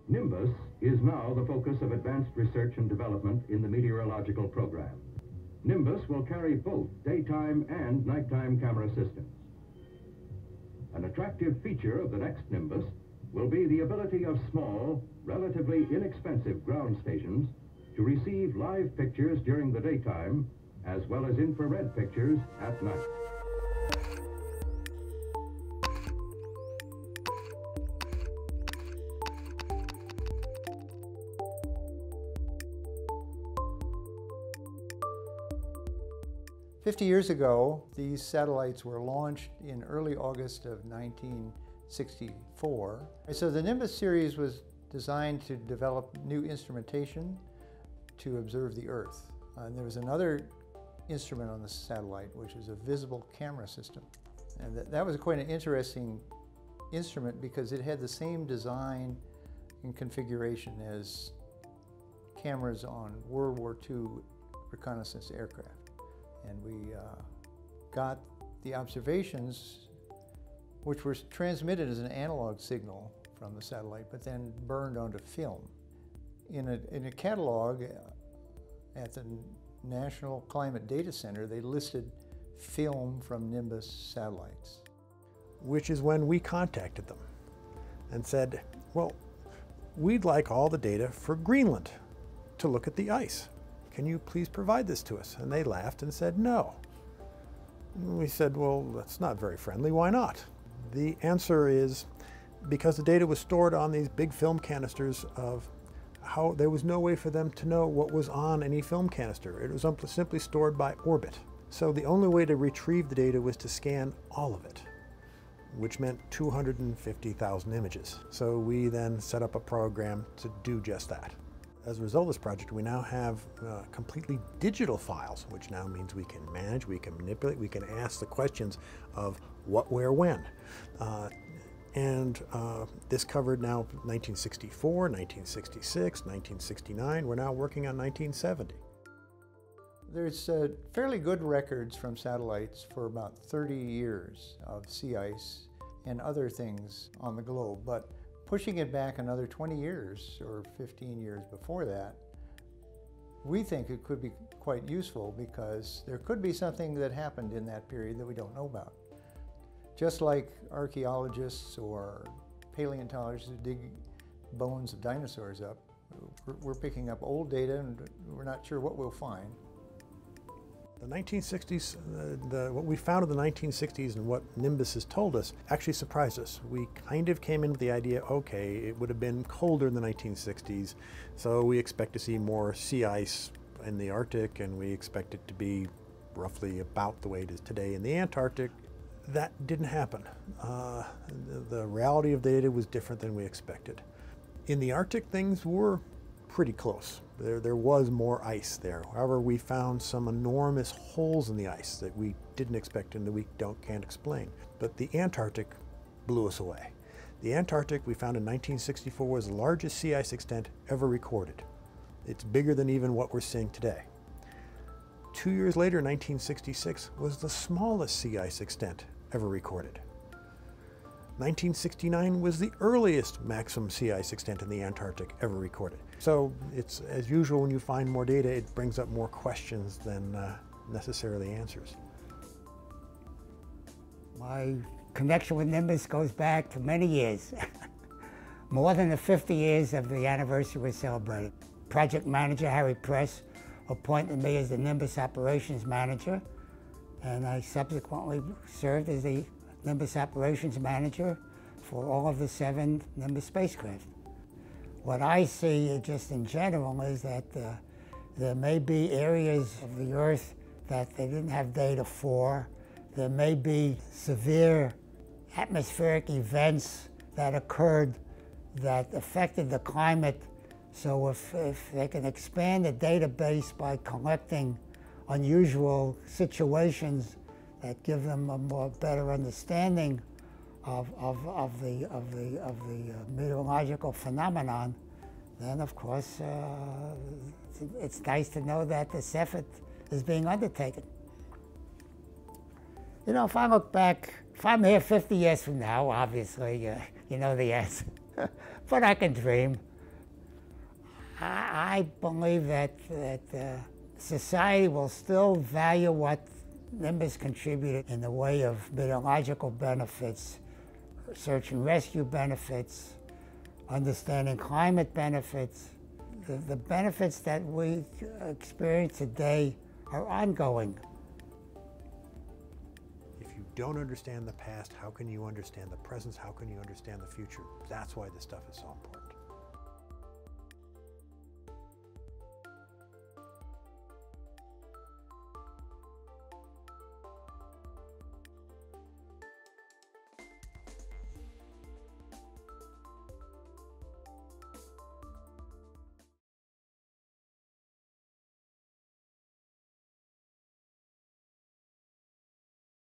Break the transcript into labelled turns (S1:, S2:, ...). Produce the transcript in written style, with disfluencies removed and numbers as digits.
S1: Nimbus is now the focus of advanced research and development in the meteorological program. Nimbus will carry both daytime and nighttime camera systems. An attractive feature of the next Nimbus will be the ability of small, relatively inexpensive ground stations to receive live pictures during the daytime as well as infrared pictures at night.
S2: "50 years ago, these satellites were launched in early August of 1964. So the Nimbus series was designed to develop new instrumentation to observe the Earth. And there was another instrument on the satellite, which is a visible camera system. And that was quite an interesting instrument because it had the same design and configuration as cameras on World War II reconnaissance aircraft. And we got the observations, which were transmitted as an analog signal from the satellite, but then burned onto film. In a catalog at the National Climate Data Center, they listed film from Nimbus satellites.
S3: Which is when we contacted them and said, well, we'd like all the data for Greenland to look at the ice. Can you please provide this to us? And they laughed and said, no. And we said, well, that's not very friendly. Why not? The answer is because the data was stored on these big film canisters of how there was no way for them to know what was on any film canister. It was simply stored by orbit. So the only way to retrieve the data was to scan all of it, which meant 250,000 images. So we then set up a program to do just that. As a result of this project, we now have completely digital files, which now means we can manage, we can manipulate, we can ask the questions of what, where, when. This covered now 1964, 1966, 1969. We're now working on 1970.
S2: There's fairly good records from satellites for about 30 years of sea ice and other things on the globe, but pushing it back another 20 years or 15 years before that, we think it could be quite useful because there could be something that happened in that period that we don't know about. Just like archaeologists or paleontologists who dig bones of dinosaurs up, we're picking up old data and we're not sure what we'll find.
S3: The 1960s, what we found in the 1960s and what Nimbus has told us actually surprised us. We kind of came in with the idea, okay, it would have been colder in the 1960s, so we expect to see more sea ice in the Arctic, and we expect it to be roughly about the way it is today in the Antarctic. That didn't happen. The reality of the data was different than we expected. In the Arctic, things were pretty close. There was more ice there. However, we found some enormous holes in the ice that we didn't expect and that we can't explain. But the Antarctic blew us away. The Antarctic we found in 1964 was the largest sea ice extent ever recorded. It's bigger than even what we're seeing today. 2 years later, 1966, was the smallest sea ice extent ever recorded. 1969 was the earliest maximum sea ice extent in the Antarctic ever recorded. So it's, as usual, when you find more data, it brings up more questions than necessarily answers.
S4: My connection with Nimbus goes back to many years. More than the 50 years of the anniversary we celebrated. Project manager Harry Press appointed me as the Nimbus operations manager, and I subsequently served as the Nimbus operations manager for all of the 7 Nimbus spacecraft. What I see just in general is that there may be areas of the Earth that they didn't have data for. There may be severe atmospheric events that occurred that affected the climate. So if they can expand the database by collecting unusual situations that give them a better understanding of the meteorological phenomenon, then of course it's nice to know that this effort is being undertaken. You know, if I look back, if I'm here 50 years from now, obviously you know the answer, but I can dream. I believe that society will still value what Nimbus contributed in the way of meteorological benefits, search and rescue benefits, understanding climate benefits. The benefits that we experience today are ongoing.
S3: If you don't understand the past, how can you understand the present? How can you understand the future? That's why this stuff is so important.